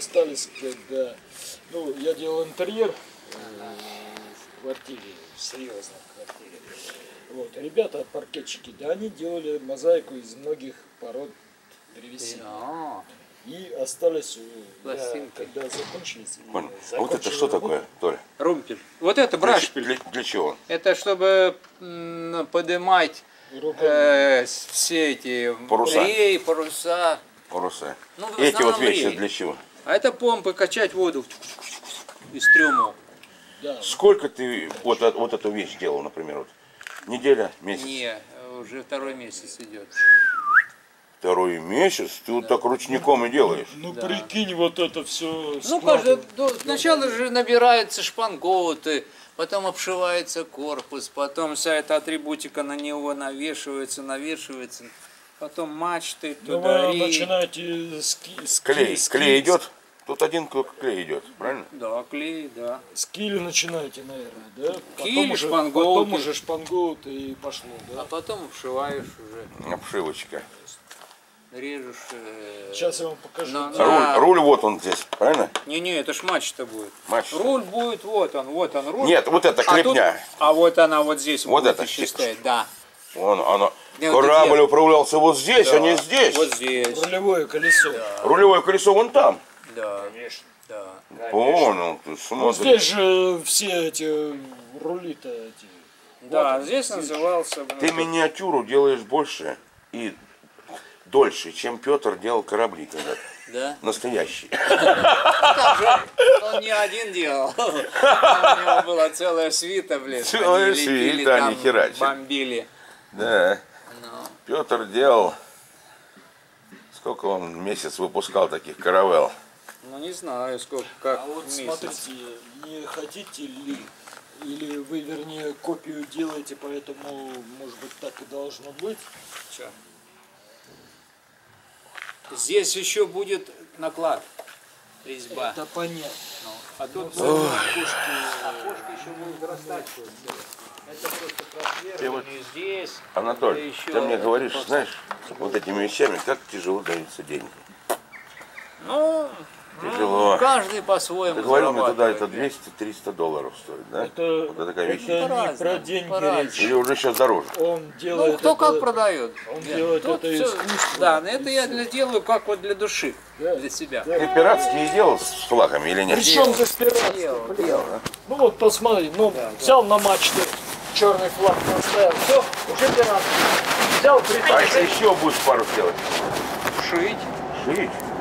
остались, когда ну, я делал интерьер в квартире, серьезно в квартире. Вот, ребята, паркетчики, да, они делали мозаику из многих пород древесины. И остались, когда закончились. А вот это что такое, Толя? Румпель. Вот это брашпиль. Для чего? Это чтобы поднимать все эти рей, паруса. Паруса. Ну, Эти вот вещи рей. для чего? А это помпы качать воду из трюмов. Да. Сколько ты вот эту вещь делал, например, вот? Неделя, месяц? Не, уже второй месяц идет. Второй месяц? Ты вот так ручником и делаешь? Ну прикинь, вот это все. Ну, каждый, сначала же набираются шпангоуты, потом обшивается корпус, потом вся эта атрибутика на него навешивается, потом мачты, туда вы начинаете Клей идет? Тут один клей идет, правильно? Да, клей, да. С киля начинаете, наверное, да? Киль, шпангоуты. Потом уже шпангоут и пошло, да? А потом обшиваешь уже, Обшивочка. режешь. Сейчас я вам покажу. Руль вот он здесь, правильно? Не, это ж мачта будет. Мачта. Руль будет, вот он руль. Нет, вот это клепня. А вот она вот здесь Вот будет это еще стоять, да. Корабль управлялся вот здесь, Да, а не здесь. Вот здесь. Рулевое колесо. Да. Рулевое колесо вон там. Да. Конечно. Да. Понял, ты Ну смотришь. здесь же все эти рули-то эти. Да, вот, здесь назывался. Ты миниатюру делаешь больше и дольше, чем Петр делал корабли когда-то. Да? Настоящие. Он не один делал. У него была целая свита, блин. Целая Они лепили свита, там, они херачили. бомбили. Да. Ну. Петр делал. Сколько он в месяц выпускал таких каравелл? Ну не знаю, сколько, как А вот месяц. смотрите, не хотите ли, или вы, вернее, копию делаете, поэтому, может быть, так и должно быть? Чё? Здесь еще будет наклад, резьба. Это понятно. А тут окошки еще будут растать. Это просто просверливание здесь. Анатолий, еще ты мне говоришь, просто- знаешь, вот этими вещами, как тяжело даются деньги. Ну, Тяжело. каждый по-своему Ты говорил мне туда, зарабатывает. это 200-300 долларов стоит, да? Это, Вот такая вещь. это не По-разному, про деньги по-разному. речь. Или уже сейчас дороже? Он Ну, делает кто это, как продает. Он делает Тут это всё- искусство. Да, но это я делаю как вот для души, Да. для себя. Ты пиратские делал с флагами или нет? Причем здесь пиратство? Делал. Ну вот посмотри, ну взял на мачту черный флаг поставил, все, уже пиратство. Взял А притащил. если еще будешь пару делать? Шить. Шить?